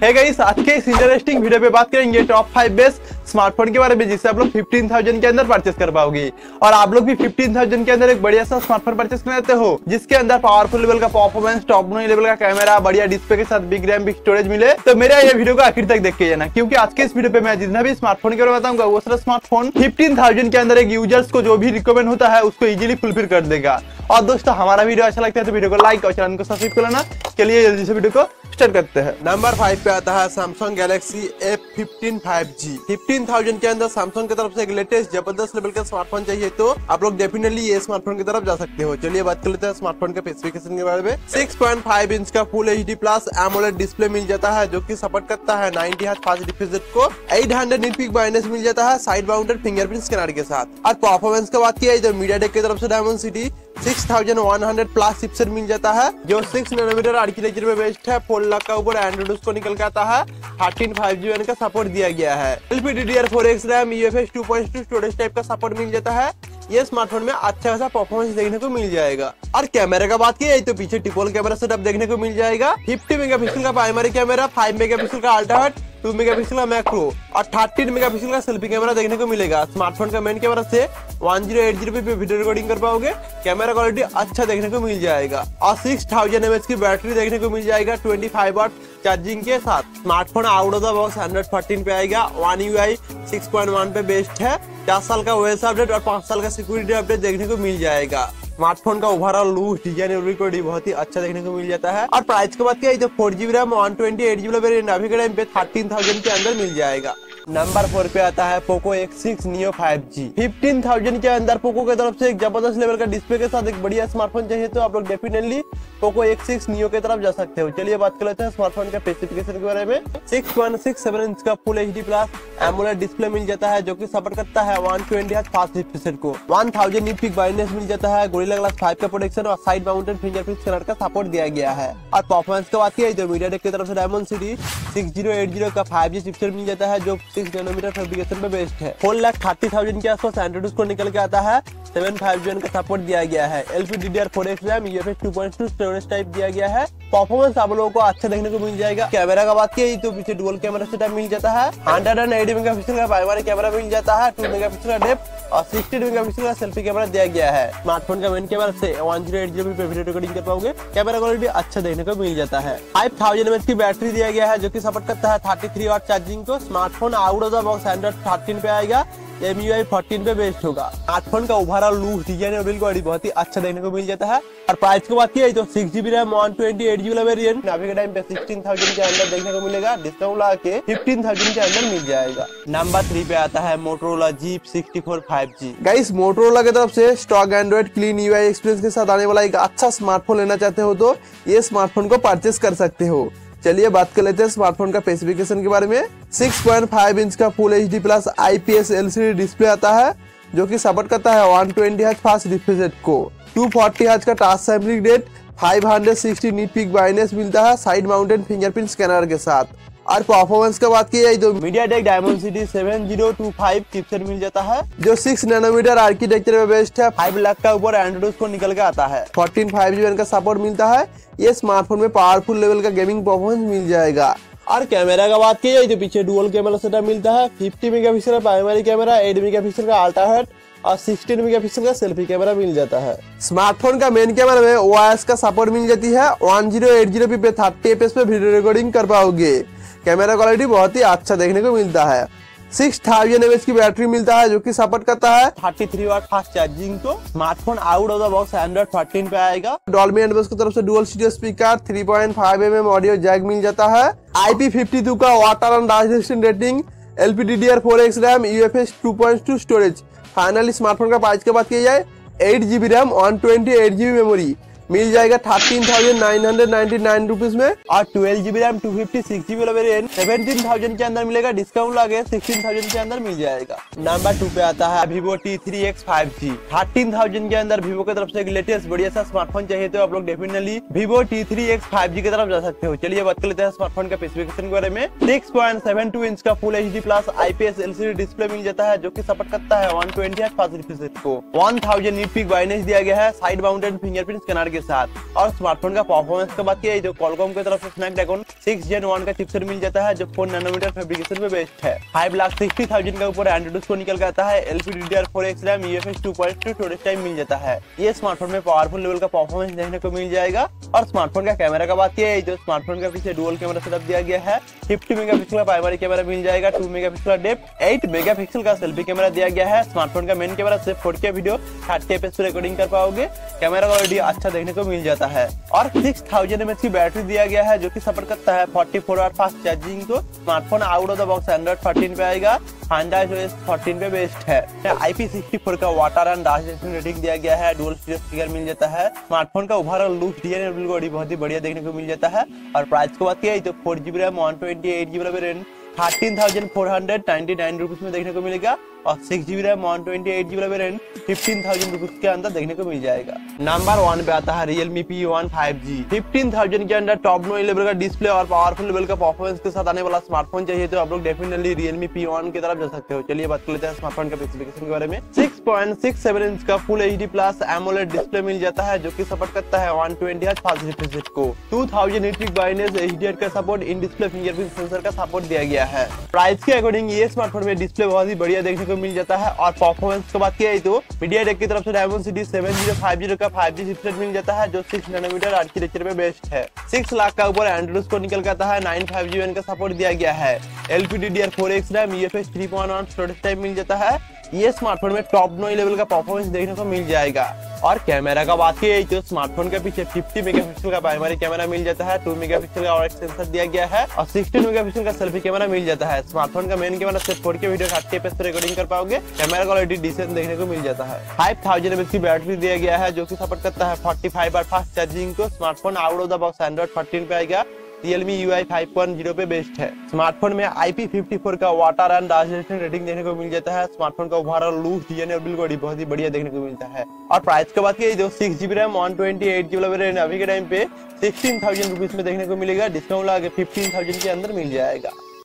है गाइस, आज के इस इंटरेस्टिंग वीडियो पे बात करेंगे टॉप 5 बेस्ट स्मार्टफोन के बारे में जिससे आप लोग 15,000 के अंदर परचेस कर पाओगे। और आप लोग भी 15,000 के अंदर एक बढ़िया सा स्मार्टफोन परचेस कर लेते हो जिसके अंदर पावरफुल लेवल का परफॉर्मेंस, टॉप लेवल का कैमरा, बढ़िया डिस्प्ले के साथ बिग रैम, बिग स्टोरेज मिले, तो मेरा ये वीडियो को आखिर तक देख के जाना, क्योंकि आज के इस वीडियो पे मैं जितना भी स्मार्टफोन के बारे में बताऊंगा वो सारा स्मार्टफोन 15,000 के अंदर एक यूजर्स को जो भी रिकमेंड होता है उसको इजीली फुलफिल कर देगा। और दोस्तों हमारा वीडियो अच्छा लगता है तो वीडियो को लाइक और चैनल को सब्सक्राइब कर लेना। चलिए जल्दी से वीडियो को स्टार्ट करते हैं। नंबर 5 पे आता है सैमसंग गैलेक्सी A15 5G। 15,000 के अंदर सैमसंग की तरफ से एक लेटेस्ट जबरदस्त लेवल का स्मार्टफोन चाहिए तो आप लोग डेफिनेटली ये स्मार्टफोन की तरफ जा सकते हो। चलिए बात कर लेते हैं स्मार्टफोन के स्पेसिफिकेशन के बारे में। 6.5 इंच का full HD plus AMOLED display मिल जाता है जो कि सपोर्ट करता है 90 हर्ट्ज फास्ट रिफ्रेश रेट को। 800 निट पिक ब्राइटनेस मिल जाता है साइड माउंटेड फिंगरप्रिंट स्कैनर के साथ। और परफॉर्मेंस की बात किया तो मीडियाटेक की तरफ से डायमेंसिटी 6100 प्लस चिपसेट मिल जाता है जो 6 नैनोमीटर आर्किटेक्चर में बेस्ड है। 4 लाख का ऊपर एंड्रॉइड उसको निकल के आता है। 13 5G का सपोर्ट दिया गया है। LPDDR4X RAM, UFS 2.2 storage type का सपोर्ट मिल जाता है। ये स्मार्टफोन में अच्छा खासा परफॉर्मेंस देखने को मिल जाएगा। और कैमरा का बात की तो पीछे ट्रिपल कैमरा सेटअप देखने को मिल जाएगा। 50 मेगापिक्सल का प्राइमरी कैमरा, 5 मेगापिक्सल का अल्ट्रा वाइड, 2 मेगापिक्सल का मैक्रो और 13 मेगापिक्सल का सेल्फी कैमरा देखने को मिलेगा। स्मार्टफोन का मेन कैमरा से 1080p पे वीडियो रिकॉर्डिंग कर पाओगे। कैमरा क्वालिटी अच्छा देखने को मिल जाएगा और 6000 mAh की बैटरी देखने को मिल जाएगा 25 वाट चार्जिंग के साथ। Smartphone out of the box Android 14 पे आएगा। One UI 6.1 पे बेस्ड है। 4 साल का OS अपडेट और 5 साल का सिक्योरिटी अपडेट देखने को मिल जाएगा। स्मार्टफोन का ओवरऑल लुक, डिजाइन और रिकॉर्डिंग बहुत ही अच्छा देखने को मिल जाता है। और प्राइस की बात किया तो 4GB रैम 128GB वेरिएंट अभी के टाइम पे 13,000 के अंदर मिल जाएगा। नंबर 4 पे आता है पोको X6 Neo 5G। 15,000 के अंदर पोको की तरफ से एक जबरदस्त लेवल का डिस्प्ले के साथ एक बढ़िया स्मार्टफोन चाहिए तो आप लोग डेफिनेटली पोको X6 Neo की तरफ जा सकते हो। चलिए बात कर लेते हैं स्मार्टफोन के स्पेसिफिकेशन के बारे में। 6.67 इंच का full HD plus AMOLED display मिल जाता है जो कि सपोर्ट करता है 120 हर्ट्ज फास्ट रिफ्रेश रेट को। 1000 निट पिक ब्राइटनेस मिल जाता है। गोरिल्ला ग्लास 5 का प्रोटेक्शन और साइड माउंटेड फिंगरप्रिंट स्कैनर का सपोर्ट दिया गया है। और परफॉर्मेंस की बात की तो मीडियाटेक की तरफ से डायमेंसिटी 6080 का 5G चिपसेट मिल जाता है जो 6 नैनोमीटर फैब्रिकेशन पे बेस्ड है। 4,30,000 के आसपास एंड्रॉइड उसको निकल के आता है। 7 5G का सपोर्ट दिया गया है। LPDDR4X RAM, UFS 2.2 storage type दिया गया है। परफॉर्मेंस आप लोगों को अच्छा देखने को मिल जाएगा। कैमरा का बात की तो पीछे डुअल कैमरा सेटअप मिल जाता है। 180 मेगापिक्सल का प्राइमरी कैमरा मिल जाता है। 2 मेगापिक्सल का डेप्थ और 60 मेगापिक्सल का सेल्फी कैमरा दिया गया है। स्मार्टफोन का मेन कैमरा से 1080p पे वीडियो रिकॉर्डिंग कर पाओगे। कैमरा क्वालिटी अच्छा देखने को मिल जाता है। 5000 mAh की बैटरी दिया गया है जो कि सपोर्ट करता है 33 वाट चार्जिंग को। Smartphone out of the box Android 13 पे आएगा। MUI 14 पे बेस्ड होगा। स्मार्टफोन का ओवरऑल लुक, डिजाइन और बिल्ड क्वालिटी बहुत ही अच्छा देखने को मिल जाता है। और प्राइस की बात की तो 6GB रैम 128GB वेरिएंट अभी के टाइम पे 16,000 के अंदर देखने को मिलेगा। डिस्काउंट लगा के 15,000 के अंदर मिल जाएगा। नंबर 3 पे आता है Motorola G64 5G। Guys, Motorola की तरफ से stock Android clean UI experience के साथ आने वाला एक अच्छा स्मार्टफोन लेना चाहते हो तो ये स्मार्टफोन को परचेस कर सकते हो। चलिए बात कर लेते हैं स्मार्टफोन का स्पेसिफिकेशन के बारे में। 6.5 इंच का full HD plus IPS LCD display आता है जो कि सपोर्ट करता है 120 हर्ट्ज फास्ट रिफ्रेश रेट को। 240 हर्ट्ज का touch sampling rate, 560 nit peak brightness मिलता है साइड माउंटेड फिंगरप्रिंट स्कैनर के साथ। और परफॉर्मेंस की बात की जाए तो मीडियाटेक डायमेंसिटी 7025 चिपसेट मिल जाता है जो 6 नैनोमीटर आर्किटेक्चर में बेस्ड है। 5 लाख का ऊपर एंड्रॉइड उसको निकल के आता है। 14 5G का सपोर्ट मिलता है। ये स्मार्टफोन में पावरफुल लेवल का गेमिंग परफॉर्मेंस मिल जाएगा। और कैमरा का बात की जाए तो पीछे डुअल कैमरा सेटअप मिलता है। 50 मेगापिक्सल का प्राइमरी कैमरा, 8 मेगापिक्सल का अल्ट्रा वाइड और 16 मेगापिक्सल का सेल्फी कैमरा मिल जाता है। स्मार्टफोन का मेन कैमरा में OIS का सपोर्ट मिल जाती है। 1080p पे 30 fps पे वीडियो रिकॉर्डिंग कर पाओगे। कैमरा क्वालिटी बहुत ही अच्छा देखने को मिलता है। 6000 mAh की बैटरी मिलता है जो कि सपोर्ट करता है 33 वाट फास्ट चार्जिंग को। Smartphone out of the box Android 14 पे आएगा। डॉल्बी एटमॉस की तरफ से dual stereo speaker, 3.5mm audio jack मिल जाता है। IP52 का water and dust resistant rating, LPDDR4X RAM, UFS 2.2 storage. Finally smartphone का प्राइस की बात की जाए 8GB रैम 128GB मेमोरी मिल जाएगा 13,999 रुपीज में। और 12GB रैम 256GB वाला वेरिएंट 17,000 के अंदर मिलेगा। डिस्काउंट लगे 16,000 के अंदर मिल जाएगा। नंबर 2 पे आता है Vivo T3X 5G। 13,000 के अंदर Vivo की तरफ से एक लेटेस्ट बढ़िया सा स्मार्टफोन चाहिए तो आप लोग डेफिनेटली Vivo T3X 5G की तरफ जा सकते हो। चलिए बात कर लेते हैं स्मार्टफोन का स्पेसिफिकेशन के बारे में। 6.72 इंच का full HD plus IPS LCD display मिल जाता है जो कि सपोर्ट करता है 120 हर्ट्ज फास्ट रिफ्रेश रेट को। 1000 निट पिक ब्राइटनेस दिया गया है। साइड माउंटेड फिंगरप्रिंट स्कैनर के साथ। और स्मार्टफोन का परफॉर्मेंस की बात की तो क्वालकॉम की तरफ से स्नैपड्रैगन 6 Gen 1 का चिपसेट मिल जाता है जो 4 नैनोमीटर फैब्रिकेशन में बेस्ड है। 5,60,000 का ऊपर एंड्रॉइड को निकल के आता है। LPDDR4X RAM, UFS 2.2 storage time मिल जाता है। ये स्मार्टफोन में पावरफुल लेवल का परफॉर्मेंस देखने को मिल जाएगा। और स्मार्टफोन का कैमरा का बात की तो स्मार्टफोन का पीछे डुअल कैमरा सेटअप दिया गया है। 50 मेगापिक्सल का प्राइमरी कैमरा मिल जाएगा, 2 मेगापिक्सल का डेप्थ, 8 मेगापिक्सल का सेल्फी कैमरा दिया गया है। स्मार्टफोन का मेन कैमरा सिर्फ 4K वीडियो 30 FPS पे रिकॉर्डिंग कर पाओगे। कैमरा क्वालिटी अच्छा देखने को मिल जाता है। और 6000 mAh की बैटरी दिया गया है जो कि सपोर्ट करता है 44 वाट फास्ट चार्जिंग को। Smartphone out of the box Android 13 पे आएगा, Android 14 पे बेस्ड है। IP64 का वाटर एंड डस्ट रेटिंग दिया गया है। डुअल स्टीरियो स्पीकर मिल जाता है। स्मार्टफोन का ओवरऑल लुक डिजाइन बहुत ही बढ़िया देखने को मिल जाता है। और प्राइस की बात की तो 4GB RAM 128GB RAM 13,499 rupees में देखने को मिलेगा। और 6GB RAM 128GB RAM 15,000 rupees के अंदर देखने को मिल जाएगा। नंबर 1 पे आता है Realme P1 5G। 15,000 के अंदर टॉप नॉच लेवल का डिस्प्ले और पावरफुल लेवल का परफॉर्मेंस के साथ आने वाला स्मार्टफोन चाहिए तो आप लोग डेफिनेटली Realme P1 की तरफ जा सकते हो। चलिए बात कर लेते हैं स्मार्टफोन के स्पेसिफिकेशन के बारे में। 6.67 इंच का full HD plus AMOLED display मिल जाता है जो कि सपोर्ट करता है 120Hz फास्ट रिफ्रेश को। 2000 निट ब्राइटनेस HDR का support, in display fingerprint sensor का सपोर्ट दिया गया है। प्राइस के अकॉर्डिंग ये स्मार्टफोन में डिस्प्ले बहुत ही बढ़िया देखने को मिल जाता है। और परफॉर्मेंस की बात की तो MediaTek की तरफ से Dimensity 7050 का 5G चिपसेट मिल जाता है जो 6 नैनोमीटर आर्किटेक्चर में बेस्ड है। 6 लाख का ऊपर एंड्रॉइड को निकल के आता है। 9 का सपोर्ट दिया गया है। LPDDR4X RAM, UFS 3.1 storage time मिल जाता है। ये स्मार्टफोन में टॉप नॉच लेवल का परफॉर्मेंस देखने को मिल जाएगा। और कैमरा का बात की तो स्मार्टफोन के पीछे 50 मेगापिक्सल का प्राइमरी कैमरा मिल जाता है, 2 मेगापिक्सल का और सेंसर दिया गया है और 16 मेगापिक्सल का सेल्फी कैमरा मिल जाता है। स्मार्टफोन का मेन कैमरा सिर्फ 4K वीडियो 30 FPS पे रिकॉर्डिंग कर पाओगे। कैमरा क्वालिटी डिसेंट देखने को मिल जाता है। 5000 mAh की बैटरी दिया गया है जो कि सपोर्ट करता है 45 वाट फास्ट चार्जिंग को। Smartphone out of the box Android 13 पे आएगा। Realme UI 5.0 पे बेस्ड है। स्मार्टफोन में IP54 का वाटर एंड डस्ट रेटिंग देखने को मिल जाता है। स्मार्टफोन का ओवरऑल लुक डिजाइन और बिल्ड बॉडी बहुत ही बढ़िया देखने को मिलता है। और प्राइस की बात की तो 6GB रैम 128GB रैम अभी के टाइम पे 16,000 रुपीज में देखने को मिलेगा। डिस्काउंट लगा के 15,000 के अंदर मिल जाएगा।